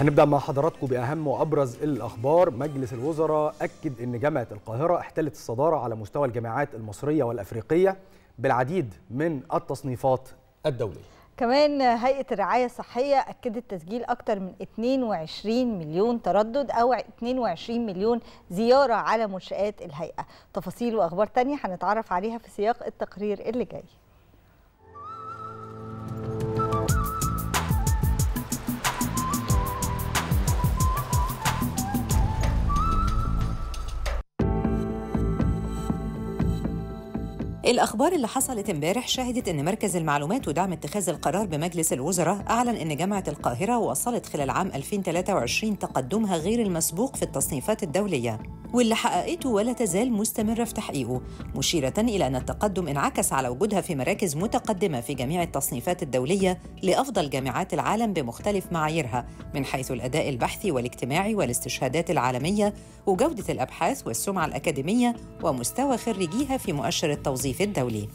هنبدأ مع حضراتكم بأهم وأبرز الأخبار. مجلس الوزراء أكد أن جامعة القاهرة احتلت الصدارة على مستوى الجامعات المصرية والأفريقية بالعديد من التصنيفات الدولية. كمان هيئة الرعاية الصحية أكدت تسجيل أكثر من 22 مليون تردد أو 22 مليون زيارة على منشآت الهيئة. تفاصيل وأخبار تانية هنتعرف عليها في سياق التقرير اللي جاي. الأخبار اللي حصلت امبارح شهدت أن مركز المعلومات ودعم اتخاذ القرار بمجلس الوزراء أعلن أن جامعة القاهرة وصلت خلال عام 2023 تقدمها غير المسبوق في التصنيفات الدولية، واللي حققته ولا تزال مستمرة في تحقيقه، مشيرة إلى أن التقدم انعكس على وجودها في مراكز متقدمة في جميع التصنيفات الدولية لأفضل جامعات العالم بمختلف معاييرها من حيث الأداء البحثي والاجتماعي والاستشهادات العالمية وجودة الأبحاث والسمعة الأكاديمية ومستوى خريجيها في مؤشر التوظيف الدولي.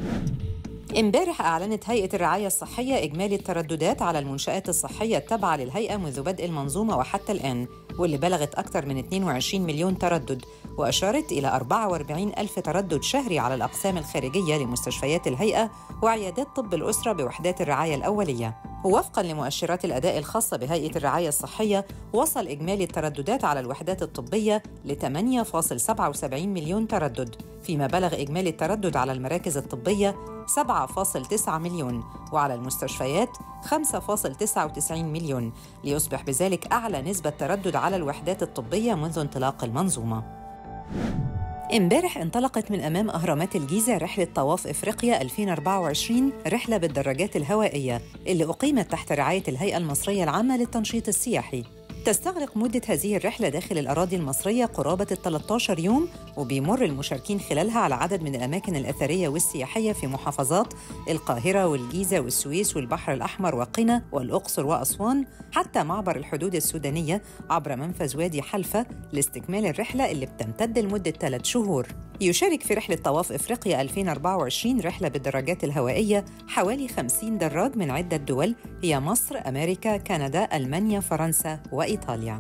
امبارح أعلنت هيئة الرعاية الصحية إجمالي الترددات على المنشآت الصحية التابعة للهيئة منذ بدء المنظومة وحتى الآن، واللي بلغت أكثر من 22 مليون تردد، وأشارت إلى 44 ألف تردد شهري على الأقسام الخارجية لمستشفيات الهيئة وعيادات طب الأسرة بوحدات الرعاية الأولية. ووفقاً لمؤشرات الأداء الخاصة بهيئة الرعاية الصحية، وصل إجمالي الترددات على الوحدات الطبية ل 8.77 مليون تردد، فيما بلغ إجمالي التردد على المراكز الطبية 7.9 مليون، وعلى المستشفيات 5.99 مليون، ليصبح بذلك أعلى نسبة تردد على الوحدات الطبية منذ انطلاق المنظومة. امبارح انطلقت من أمام أهرامات الجيزة رحلة طواف إفريقيا 2024، رحلة بالدراجات الهوائية اللي أقيمت تحت رعاية الهيئة المصرية العامة للتنشيط السياحي. تستغرق مدة هذه الرحلة داخل الأراضي المصرية قرابة 13 يوم، وبيمر المشاركين خلالها على عدد من الأماكن الأثرية والسياحية في محافظات القاهرة والجيزة والسويس والبحر الأحمر وقنا والأقصر وأسوان، حتى معبر الحدود السودانية عبر منفذ وادي حلفة لاستكمال الرحلة اللي بتمتد لمدة 3 شهور. يشارك في رحلة طواف إفريقيا 2024 رحلة بالدراجات الهوائية حوالي 50 دراج من عدة دول هي مصر، أمريكا، كندا، ألمانيا، فرنسا وإيطاليا.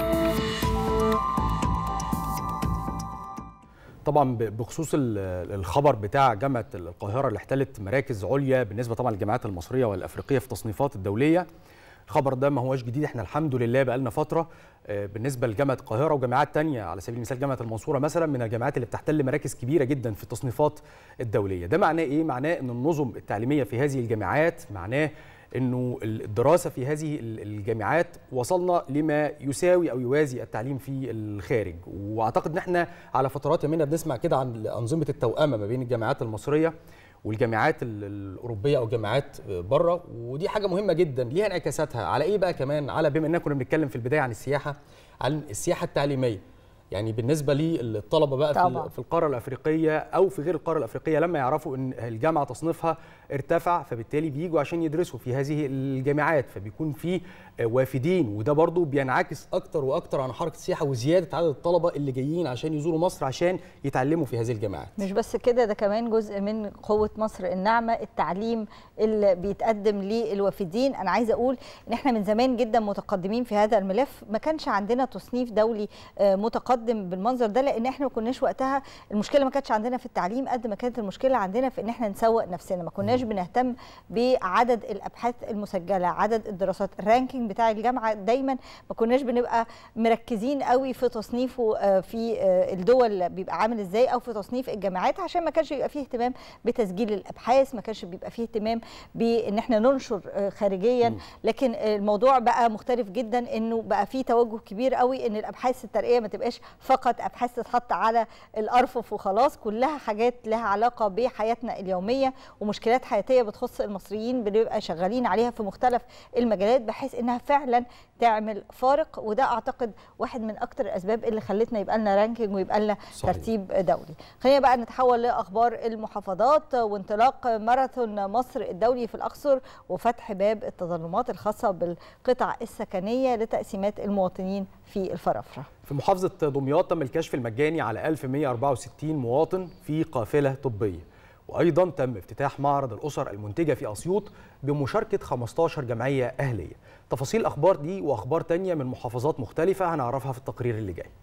طبعا بخصوص الخبر بتاع جامعة القاهرة اللي احتلت مراكز عليا بالنسبة طبعا للجامعات المصرية والأفريقية في التصنيفات الدولية، الخبر ده ما هوش جديد، احنا الحمد لله بقالنا فترة بالنسبة لجامعة القاهرة وجامعات تانية، على سبيل المثال جامعة المنصورة مثلا من الجامعات اللي بتحتل مراكز كبيرة جدا في التصنيفات الدولية. ده معناه ايه؟ معناه ان النظم التعليمية في هذه الجامعات، معناه انه الدراسة في هذه الجامعات وصلنا لما يساوي او يوازي التعليم في الخارج. واعتقد ان احنا على فترات يمنا بنسمع كده عن أنظمة التوأمة ما بين الجامعات المصرية والجامعات الأوروبية أو جامعات بره، ودي حاجة مهمة جدا ليها انعكاساتها على إيه بقى كمان؟ على بما إننا كنا بنتكلم في البداية عن السياحة، عن السياحة التعليمية، يعني بالنسبة للطلبة بقى في القارة الأفريقية أو في غير القارة الأفريقية، لما يعرفوا إن الجامعة تصنيفها ارتفع فبالتالي بيجوا عشان يدرسوا في هذه الجامعات، فبيكون في وافدين، وده برضو بينعكس أكتر وأكتر عن حركة السياحة وزيادة عدد الطلبة اللي جايين عشان يزوروا مصر عشان يتعلموا في هذه الجامعات. مش بس كده، ده كمان جزء من قوة مصر الناعمة، التعليم اللي بيتقدم للوافدين. أنا عايزة أقول إن إحنا من زمان جدا متقدمين في هذا الملف، ما كانش عندنا تصنيف دولي متقدم بالمنظر ده، لأن إحنا ما كناش وقتها المشكلة ما كانتش عندنا في التعليم قد ما كانت المشكلة عندنا في إن إحنا نسوق نفسنا، ما كناش بنهتم بعدد الأبحاث المسجلة، عدد الدراسات، الرانكينج بتاع الجامعة دايما ما كناش بنبقى مركزين قوي في تصنيفه في الدول بيبقى عامل ازاي او في تصنيف الجامعات، عشان ما كانش بيبقى فيه اهتمام بتسجيل الابحاث، ما كانش بيبقى فيه اهتمام بان احنا ننشر خارجيا. لكن الموضوع بقى مختلف جدا، انه بقى فيه توجه كبير قوي ان الابحاث الترقية ما تبقاش فقط ابحاث تتحط على الارفف وخلاص، كلها حاجات لها علاقة بحياتنا اليومية ومشكلات حياتية بتخص المصريين بنبقى شغالين عليها في مختلف المجالات، بحيث انها فعلا تعمل فارق. وده اعتقد واحد من اكتر الاسباب اللي خلتنا يبقى لنا رانكينج ويبقى لنا ترتيب دولي. خلينا بقى نتحول لاخبار المحافظات وانطلاق ماراثون مصر الدولي في الاقصر وفتح باب التظلمات الخاصه بالقطع السكنيه لتقسيمات المواطنين في الفرافره. في محافظه دمياط تم الكشف المجاني على 1164 مواطن في قافله طبيه، وأيضا تم افتتاح معرض الأسر المنتجة في أسيوط بمشاركة 15 جمعية أهلية. تفاصيل الأخبار دي وأخبار تانية من محافظات مختلفة هنعرفها في التقرير اللي جاي.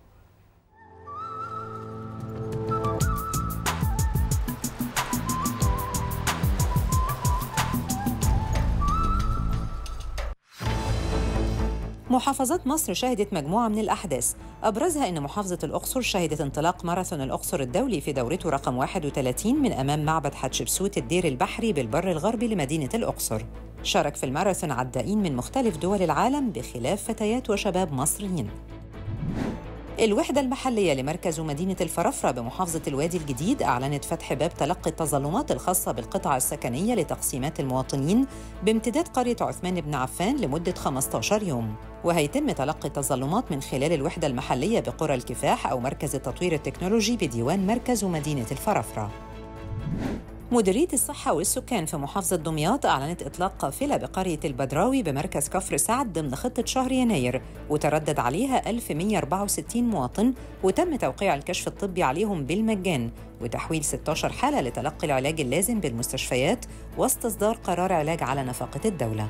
محافظات مصر شهدت مجموعة من الأحداث، أبرزها أن محافظة الأقصر شهدت انطلاق ماراثون الأقصر الدولي في دورته رقم 31 من أمام معبد حتشبسوت الدير البحري بالبر الغربي لمدينة الأقصر. شارك في الماراثون عدائين من مختلف دول العالم بخلاف فتيات وشباب مصريين. الوحدة المحلية لمركز مدينة الفرافرة بمحافظة الوادي الجديد أعلنت فتح باب تلقي التظلمات الخاصة بالقطع السكنية لتقسيمات المواطنين بامتداد قرية عثمان بن عفان لمدة 15 يوم، وهيتم تلقي التظلمات من خلال الوحدة المحلية بقرى الكفاح أو مركز التطوير التكنولوجي بديوان مركز مدينة الفرافرة. مديرية الصحة والسكان في محافظة دمياط أعلنت إطلاق قافلة بقرية البدراوي بمركز كفر سعد ضمن خطة شهر يناير، وتردد عليها 1164 مواطن، وتم توقيع الكشف الطبي عليهم بالمجان وتحويل 16 حالة لتلقي العلاج اللازم بالمستشفيات وسط إصدار قرار علاج على نفقة الدولة.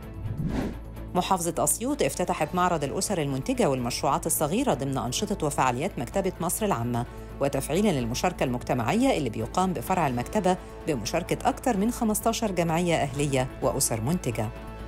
محافظة أسيوط افتتحت معرض الأسر المنتجة والمشروعات الصغيرة ضمن أنشطة وفعاليات مكتبة مصر العامة، وتفعيلاً للمشاركة المجتمعية اللي بيقام بفرع المكتبة بمشاركة أكثر من 15 جمعية أهلية وأسر منتجة.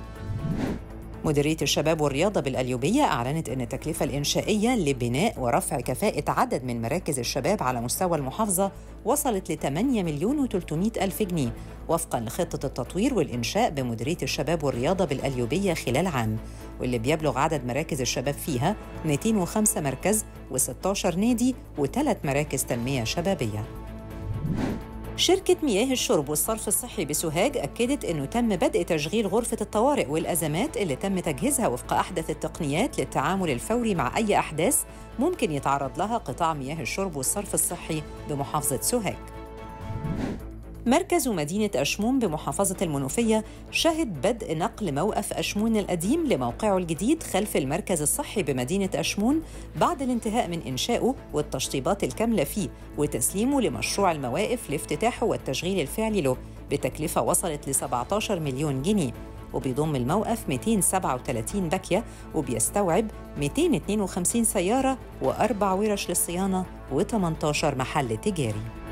مديرية الشباب والرياضة بالقليوبية أعلنت أن التكلفة الإنشائية لبناء ورفع كفاءة عدد من مراكز الشباب على مستوى المحافظة وصلت ل 8,300,000 جنيه وفقاً لخطة التطوير والإنشاء بمديرية الشباب والرياضة بالقليوبية خلال عام، واللي بيبلغ عدد مراكز الشباب فيها 205 مركز و16 نادي و3 مراكز تنمية شبابية. شركة مياه الشرب والصرف الصحي بسوهاج أكدت أنه تم بدء تشغيل غرفة الطوارئ والأزمات اللي تم تجهيزها وفق أحدث التقنيات للتعامل الفوري مع أي أحداث ممكن يتعرض لها قطاع مياه الشرب والصرف الصحي بمحافظة سوهاج. مركز مدينة أشمون بمحافظة المنوفية شهد بدء نقل موقف أشمون القديم لموقعه الجديد خلف المركز الصحي بمدينة أشمون بعد الانتهاء من إنشائه والتشطيبات الكاملة فيه وتسليمه لمشروع المواقف لافتتاحه والتشغيل الفعلي له بتكلفة وصلت ل 17 مليون جنيه، وبيضم الموقف 237 باكية وبيستوعب 252 سيارة و4 ورش للصيانة و18 محل تجاري.